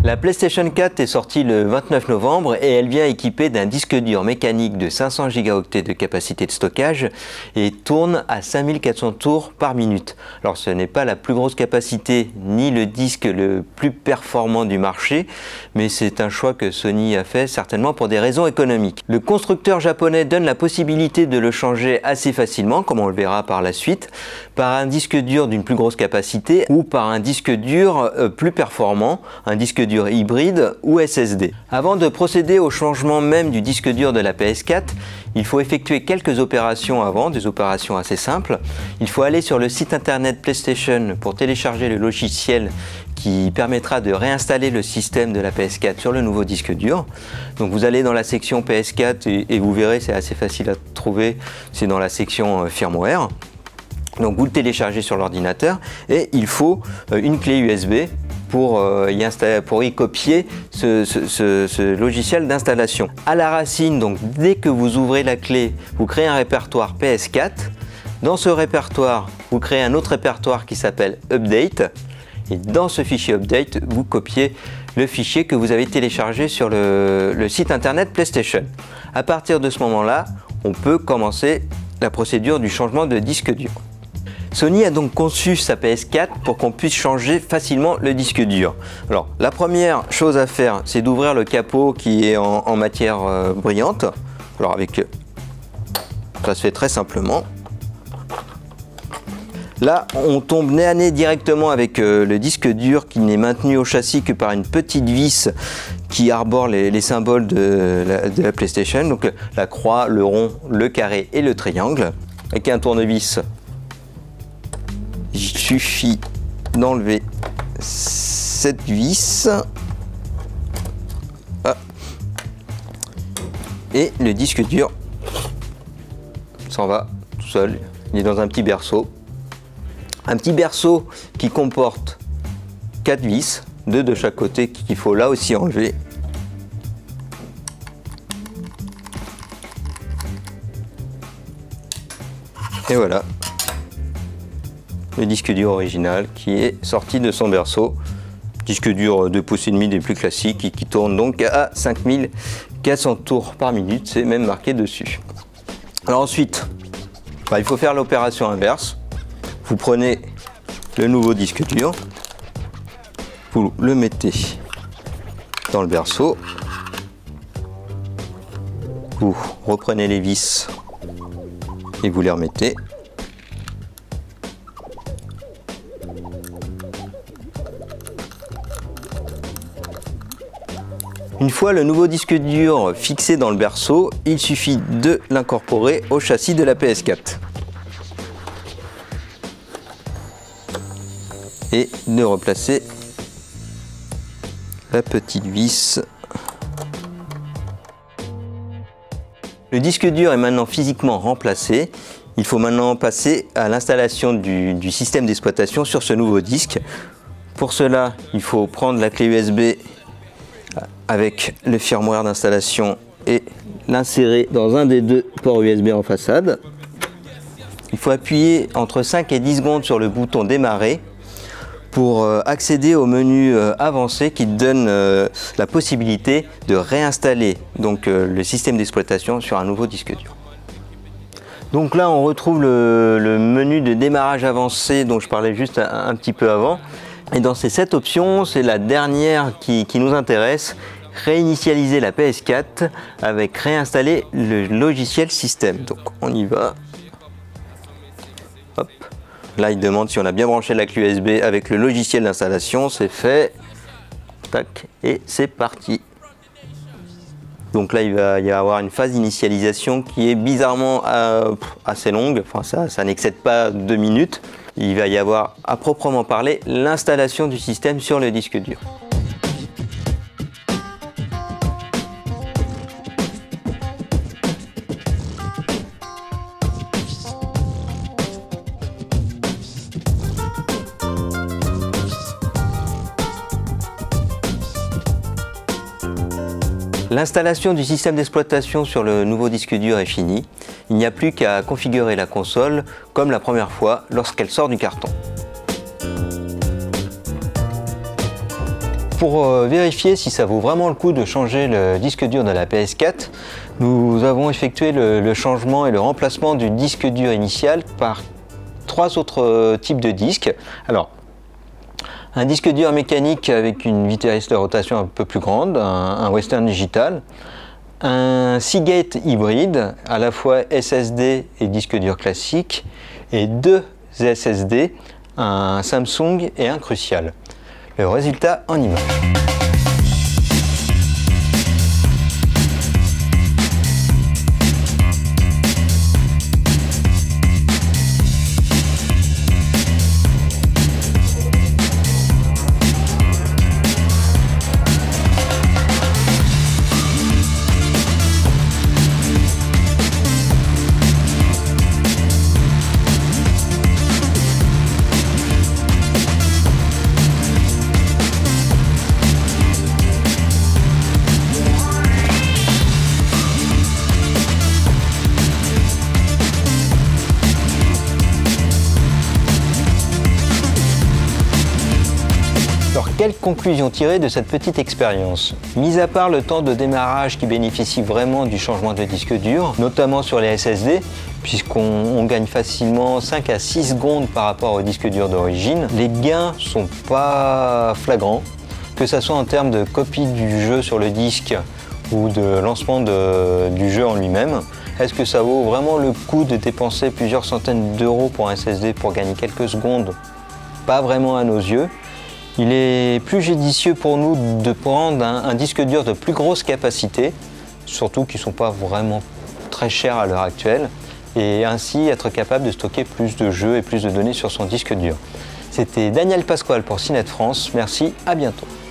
La PlayStation 4 est sortie le 29 novembre et elle vient équipée d'un disque dur mécanique de 500 Go de capacité de stockage et tourne à 5400 tours par minute. Alors ce n'est pas la plus grosse capacité ni le disque le plus performant du marché, mais c'est un choix que Sony a fait certainement pour des raisons économiques. Le constructeur japonais donne la possibilité de le changer assez facilement, comme on le verra par la suite, par un disque dur d'une plus grosse capacité ou par un disque dur plus performant, un disque dur hybride ou SSD. Avant de procéder au changement même du disque dur de la PS4, il faut effectuer quelques opérations avant, des opérations assez simples. Il faut aller sur le site internet PlayStation pour télécharger le logiciel qui permettra de réinstaller le système de la PS4 sur le nouveau disque dur. Donc vous allez dans la section PS4 et vous verrez, c'est assez facile à trouver, c'est dans la section firmware. Donc vous le téléchargez sur l'ordinateur et il faut une clé USB pour y copier ce logiciel d'installation. À la racine, donc dès que vous ouvrez la clé, vous créez un répertoire PS4. Dans ce répertoire, vous créez un autre répertoire qui s'appelle Update. Et dans ce fichier Update, vous copiez le fichier que vous avez téléchargé sur le site internet PlayStation. À partir de ce moment-là, on peut commencer la procédure du changement de disque dur. Sony a donc conçu sa PS4 pour qu'on puisse changer facilement le disque dur. Alors, la première chose à faire, c'est d'ouvrir le capot qui est en matière brillante. Alors, ça se fait très simplement. Là, on tombe nez à nez directement avec le disque dur qui n'est maintenu au châssis que par une petite vis qui arbore les symboles de la PlayStation. Donc, la croix, le rond, le carré et le triangle. Avec un tournevis, il suffit d'enlever cette vis et le disque dur s'en va tout seul. Il est dans un petit berceau. Un petit berceau qui comporte 4 vis, 2 de chaque côté qu'il faut là aussi enlever. Et voilà. Le disque dur original qui est sorti de son berceau, disque dur 2,5 pouces des plus classiques et qui tourne donc à 5400 tours par minute, c'est même marqué dessus. Alors ensuite, il faut faire l'opération inverse. Vous prenez le nouveau disque dur, vous le mettez dans le berceau, vous reprenez les vis et vous les remettez. Une fois le nouveau disque dur fixé dans le berceau, il suffit de l'incorporer au châssis de la PS4. Et de replacer la petite vis. Le disque dur est maintenant physiquement remplacé. Il faut maintenant passer à l'installation du système d'exploitation sur ce nouveau disque. Pour cela, il faut prendre la clé USB avec le firmware d'installation et l'insérer dans un des 2 ports USB en façade. Il faut appuyer entre 5 et 10 secondes sur le bouton démarrer pour accéder au menu avancé qui donne la possibilité de réinstaller donc, le système d'exploitation sur un nouveau disque dur. Donc là on retrouve le menu de démarrage avancé dont je parlais juste un petit peu avant. Et dans ces 7 options, c'est la dernière qui nous intéresse, réinitialiser la PS4 avec réinstaller le logiciel système. Donc on y va. Hop. Là, il demande si on a bien branché la clé USB avec le logiciel d'installation. C'est fait. Tac. Et c'est parti. Donc là, il va y avoir une phase d'initialisation qui est bizarrement assez longue. Enfin, ça n'excède pas 2 minutes. Il va y avoir, à proprement parler, l'installation du système sur le disque dur. L'installation du système d'exploitation sur le nouveau disque dur est finie. Il n'y a plus qu'à configurer la console comme la première fois lorsqu'elle sort du carton. pour vérifier si ça vaut vraiment le coup de changer le disque dur de la PS4, nous avons effectué le changement et le remplacement du disque dur initial par 3 autres types de disques. Alors, un disque dur mécanique avec une vitesse de rotation un peu plus grande, un Western Digital, un Seagate hybride, à la fois SSD et disque dur classique, et 2 SSD, un Samsung et un Crucial. Le résultat en images. Alors, quelle conclusion tirer de cette petite expérience? Mis à part le temps de démarrage qui bénéficie vraiment du changement de disque dur, notamment sur les SSD, puisqu'on gagne facilement 5 à 6 secondes par rapport au disque dur d'origine, les gains sont pas flagrants, que ce soit en termes de copie du jeu sur le disque ou de lancement du jeu en lui-même. Est-ce que ça vaut vraiment le coup de dépenser plusieurs centaines d'euros pour un SSD pour gagner quelques secondes? Pas vraiment à nos yeux. Il est plus judicieux pour nous de prendre un disque dur de plus grosse capacité, surtout qu'ils ne sont pas vraiment très chers à l'heure actuelle, et ainsi être capable de stocker plus de jeux et plus de données sur son disque dur. C'était Daniel Pasquale pour CNET France. Merci, à bientôt.